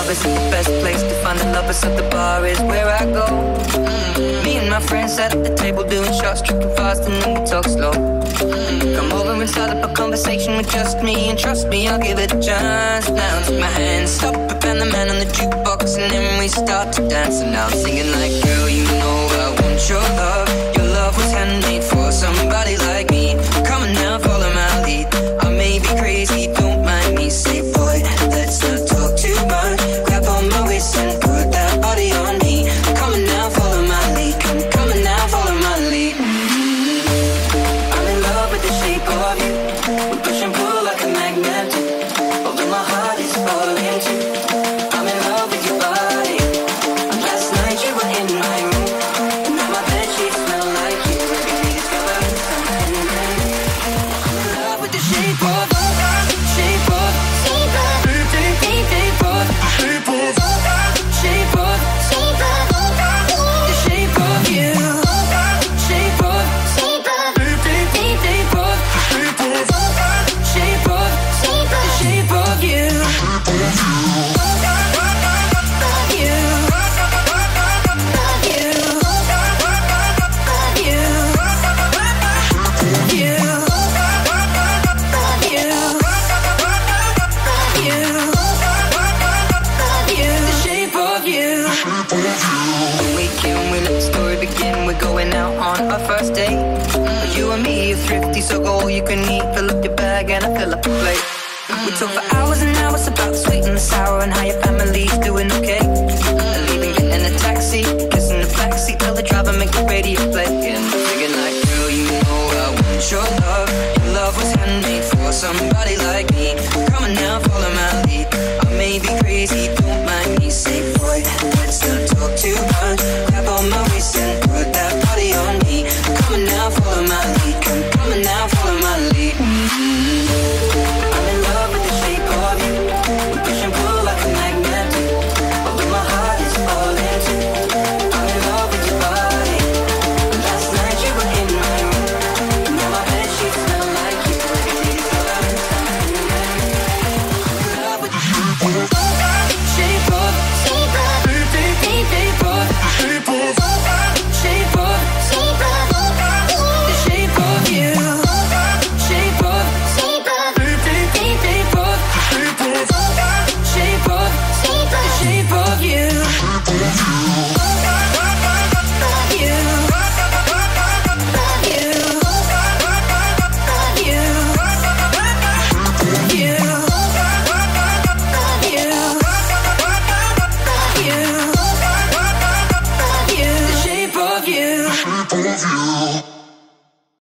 is the best place to find the lovers, at the bar is where I go. Me and my friends sat at the table doing shots, tripping fast and then we talk slow. Come over and start up a conversation with just me, and trust me, I'll give it a chance. Now take my hand, stop it, and the man on the jukebox, and then we start to dance. And now I'm singing like, girl, you know I want your love. Your love was handmade for somebody like me. Come on now, follow my lead. I may be crazy, don't mind me. Say, boy, let's not talk too much. Grab on my waist and put that body on me. Come on now, follow my lead. Come on now, follow my lead. I'm in love with the shape of you. We push and pull like a magnet. Although my heart is falling too. I'm in love with your body. Last night you were in my room, and now my bedsheets smell like you. Every day discovering something new. I'm in love with the shape of you. First date, you and me are thrifty, so go all you can eat. Fill up your bag and I fill up the plate. We talk for hours and hours about the sweet and the sour, and how your family's doing okay. Leaving, getting a taxi, kissing the backseat, tell the driver make the radio play. And I'm thinking like, girl, you know I want your love. Your love was handmade for somebody like me. Come on now, follow my lead. I may be crazy, don't mind me. Say, boy, let's not talk too much. Grab on my waist and put that body on me. Come on now, follow my lead. Come on now, follow my lead. I'm in love with the shape of you. We push and pull like a magnet. Although my heart is falling too. I'm in love with your body. Last night you were in my room, and now my bedsheets smell like you. Every day discovering something new. I'm in love with the shape of you. Shape of you.